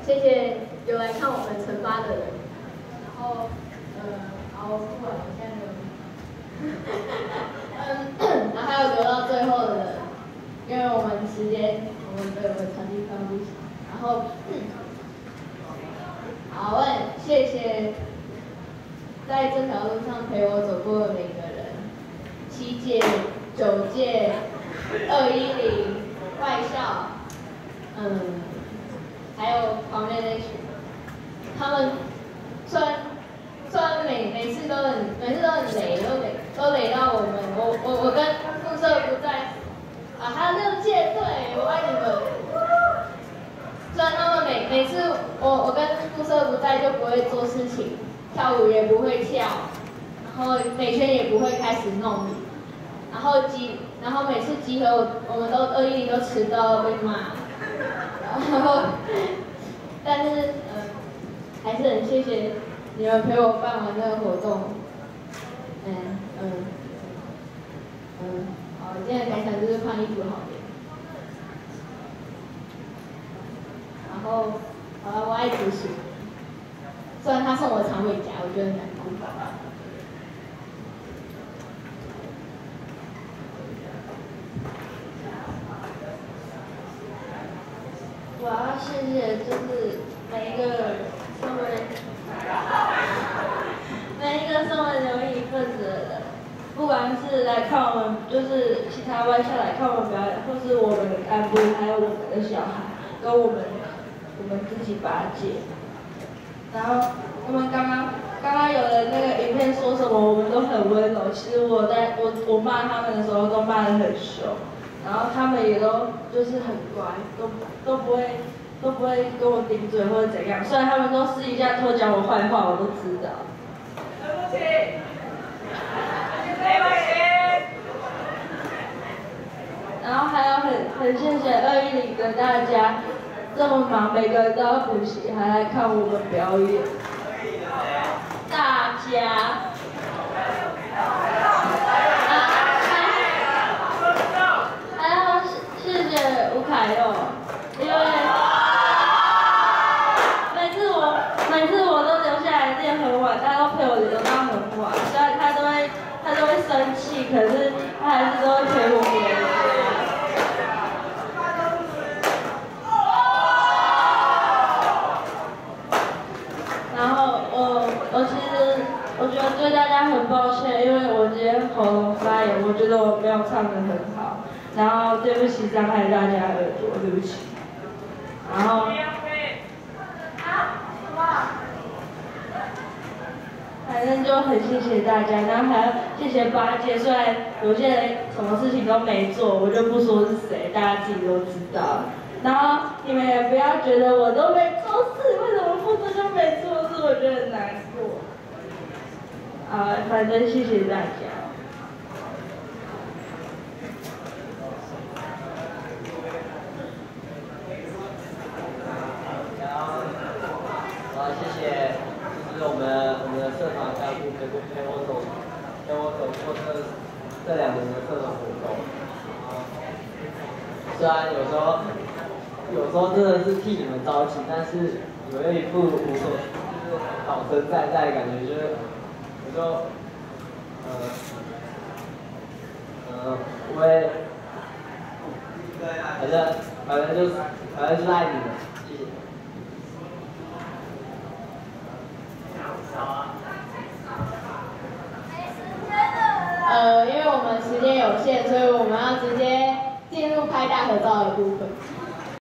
谢谢有来看我们惩罚的人，然后好，不管我现在然后还有留到最后的人，因为我们时间，我们的成绩分不行，然后好，我很谢谢在这条路上陪我走过的每个人，7届、9届、210外校，还有旁边那群，他们虽然每次都很累，都累到我们，我跟副社不在，还有6届，对，我爱你们。虽然他们每次我跟副社不在就不会做事情，跳舞也不会跳，然后美宣也不会开始弄，然后每次集合我们都210都迟到被骂，然后但是还是很谢谢你们陪我办完这个活动，好，今天的感想就是换衣服好点。然后，好了，我爱竹鼠。虽然他送我长尾夹，我觉得很难过。 我要谢谢，就是每一个身为留意一份子的人，不管是来看我们，就是其他外校来看我们表演，或是我们的干部，还有我们的小孩，跟我们自己8届。然后他们刚刚有的那个影片说什么，我们都很温柔。其实我骂他们的时候都骂得很凶，然后他们也都就是很乖，都不会跟我顶嘴或者怎样。虽然他们都私底下偷讲我坏话，我都知道。对不起，对不起。然后还有很谢谢210的大家。这么忙，每个人都要补习，还来看我们表演。大家，还要谢谢吴凯佑，因为每次我都留下来练很晚，他都陪我留到很晚，虽然他都会生气，可是他还是都会陪我练。我觉得对大家很抱歉，因为我今天喉咙发炎，我觉得我没有唱得很好，然后对不起伤害大家耳朵，对不起。然后，反正就很谢谢大家，然后还要谢谢8届，虽然有些人什么事情都没做，我就不说是谁，大家自己都知道。然后你们也不要觉得我都没做事，为什么副社就没做事，我觉得很难过。反正谢谢大家。 谢谢，就是我们的社团干部陪我走过这2年的社团活动。虽然有时候真的是替你们着急，但是你们有一副无所就是老神在在的感觉，就是我也反正就是爱你们，谢谢。 因为我们时间有限，所以我们要直接进入拍大合照的部分。